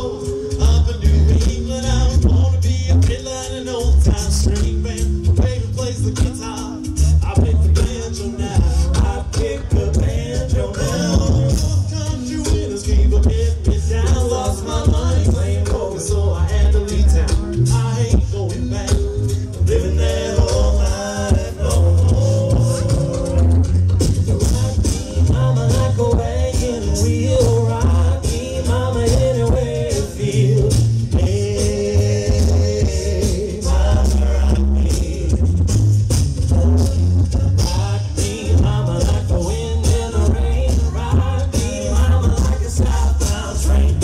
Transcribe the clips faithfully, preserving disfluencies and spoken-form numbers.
know, up in New England, I was born to be a fiddler in an old-time string band. My baby plays the guitar, I pick the banjo now. I pick the banjo now. Country winners keep a getting me down. Lost my money playing poker, so I had to leave town. I ain't going back, living that whole life no more. Rock me, mama, like a wagon wheel. Rock me, mama, anywhere you feel. Hey, mama, rock me. Rock me, mama, like the wind and the rain. Rock me, mama, like a southbound train.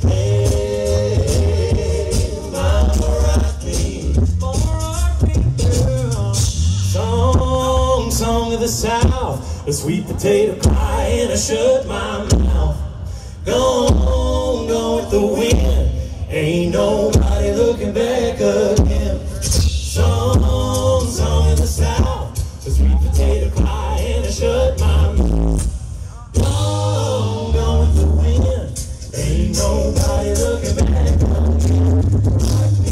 Hey, mama, rock me. Mama, rock me, girl. Song, song of the South, a sweet potato pie, and I shut my mouth. Gone, gone with the wind, ain't nobody looking back again. Song, song of the South, a sweet potato pie, and I shut my mouth. Gone, gone with the wind, ain't nobody looking back again. Rock me,